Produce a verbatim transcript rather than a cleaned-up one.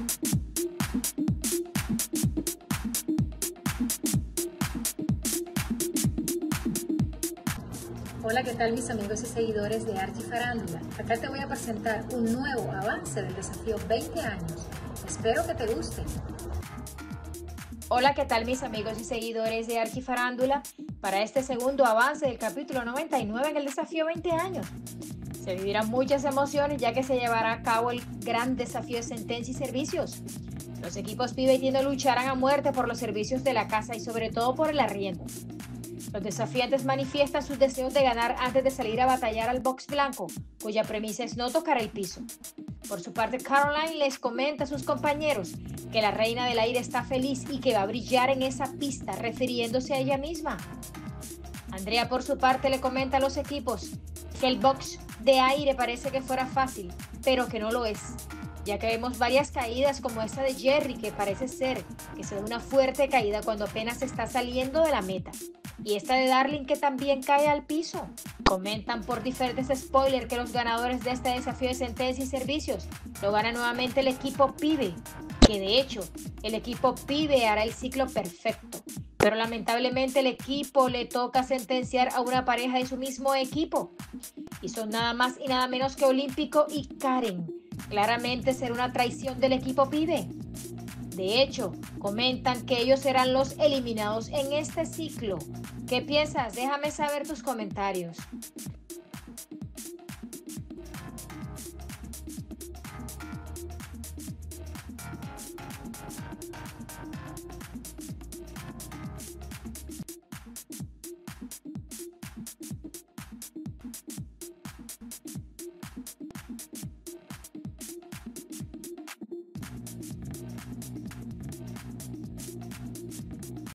Hola, ¿qué tal mis amigos y seguidores de Archifarándula? Acá te voy a presentar un nuevo avance del desafío veinte años. Espero que te guste. Hola, ¿qué tal mis amigos y seguidores de Archifarándula? Para este segundo avance del capítulo noventa y nueve en el desafío veinte años. Se vivirán muchas emociones ya que se llevará a cabo el gran desafío de sentencia y servicios. Los equipos Pibe y Tiendo lucharán a muerte por los servicios de la casa y sobre todo por el arriendo. Los desafiantes manifiestan sus deseos de ganar antes de salir a batallar al box blanco, cuya premisa es no tocar el piso. Por su parte, Caroline les comenta a sus compañeros que la reina del aire está feliz y que va a brillar en esa pista, refiriéndose a ella misma. Andrea, por su parte, le comenta a los equipos que el box de aire parece que fuera fácil, pero que no lo es, ya que vemos varias caídas como esta de Jerry, que parece ser que se da una fuerte caída cuando apenas está saliendo de la meta. Y esta de Darling, que también cae al piso. Comentan por diferentes spoilers que los ganadores de este desafío de sentencia y servicios lo gana nuevamente el equipo Pibe, que de hecho el equipo Pibe hará el ciclo perfecto, pero lamentablemente el equipo le toca sentenciar a una pareja de su mismo equipo, y son nada más y nada menos que Olímpico y Karen. Claramente será una traición del equipo Pibe. De hecho, comentan que ellos serán los eliminados en este ciclo. ¿Qué piensas? Déjame saber tus comentarios.